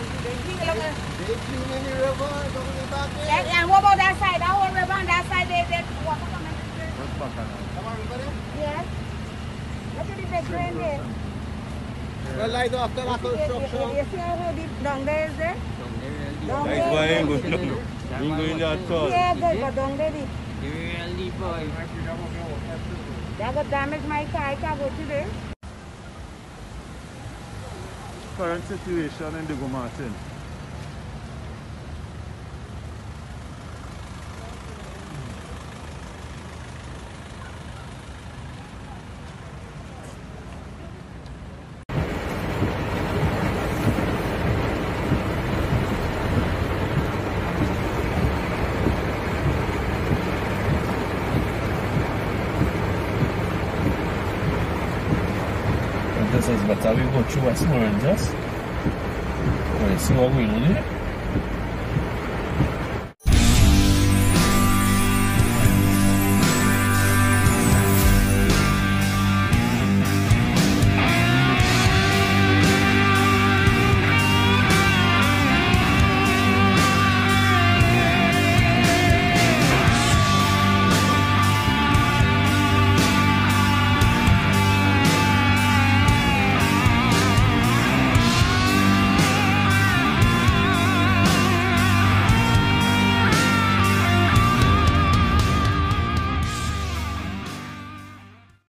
cleaning the river, going back there. And what about that side? That whole river on that side, they water coming. What's back on that? Come on, river there? Yes. Look at the big drain there. Well, like after that construction. You see how deep down there is there? Down there. That's why I ain't going that tall. Yeah, good, but down there deep. Really, boy. That got damage my car. I can't go today. Current situation in Diego Martin. This is better we go through Western just. See what we'll do.